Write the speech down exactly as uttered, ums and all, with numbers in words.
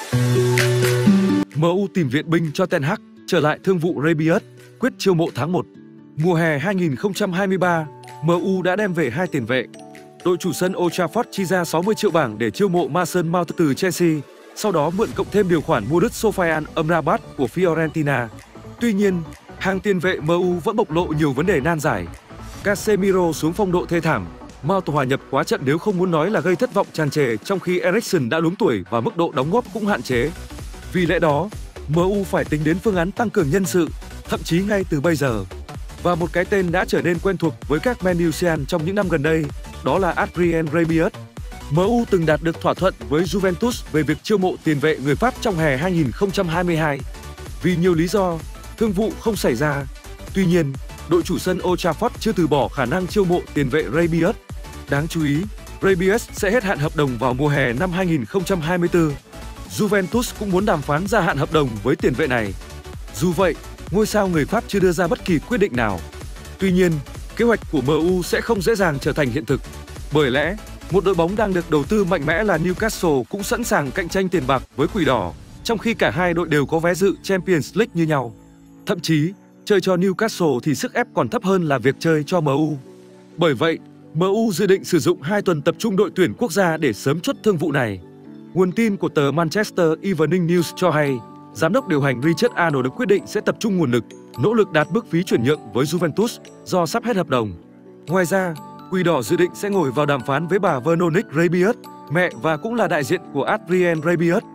em u tìm viện binh cho Ten Hag, trở lại thương vụ Rabiot, quyết chiêu mộ tháng một. Mùa hè hai nghìn không trăm hai mươi ba, em u đã đem về hai tiền vệ. Đội chủ sân Old Trafford chi ra sáu mươi triệu bảng để chiêu mộ Mason Mount từ Chelsea, sau đó mượn cộng thêm điều khoản mua đứt Sofian Amrabat của Fiorentina. Tuy nhiên, hàng tiền vệ em u vẫn bộc lộ nhiều vấn đề nan giải. Casemiro xuống phong độ thê thảm, Mount hòa nhập quá trận nếu không muốn nói là gây thất vọng tràn trề, trong khi Eriksen đã luống tuổi và mức độ đóng góp cũng hạn chế. Vì lẽ đó, em u phải tính đến phương án tăng cường nhân sự, thậm chí ngay từ bây giờ. Và một cái tên đã trở nên quen thuộc với các Manusian trong những năm gần đây, đó là Adrien Rabiot. em u từng đạt được thỏa thuận với Juventus về việc chiêu mộ tiền vệ người Pháp trong hè hai nghìn không trăm hai mươi hai. Vì nhiều lý do, thương vụ không xảy ra. Tuy nhiên, đội chủ sân Old Trafford chưa từ bỏ khả năng chiêu mộ tiền vệ Rabiot. Đáng chú ý, Rabiot sẽ hết hạn hợp đồng vào mùa hè năm hai nghìn không trăm hai mươi tư. Juventus cũng muốn đàm phán gia hạn hợp đồng với tiền vệ này. Dù vậy, ngôi sao người Pháp chưa đưa ra bất kỳ quyết định nào. Tuy nhiên, kế hoạch của em u sẽ không dễ dàng trở thành hiện thực. Bởi lẽ, một đội bóng đang được đầu tư mạnh mẽ là Newcastle cũng sẵn sàng cạnh tranh tiền bạc với Quỷ Đỏ, trong khi cả hai đội đều có vé dự Champions League như nhau. Thậm chí, chơi cho Newcastle thì sức ép còn thấp hơn là việc chơi cho em u. Bởi vậy, em u dự định sử dụng hai tuần tập trung đội tuyển quốc gia để sớm chốt thương vụ này. Nguồn tin của tờ Manchester Evening News cho hay, giám đốc điều hành Richard Arnold đã quyết định sẽ tập trung nguồn lực, nỗ lực đạt mức phí chuyển nhượng với Juventus do sắp hết hợp đồng. Ngoài ra, Quỷ Đỏ dự định sẽ ngồi vào đàm phán với bà Veronique Rabiot, mẹ và cũng là đại diện của Adrien Rabiot,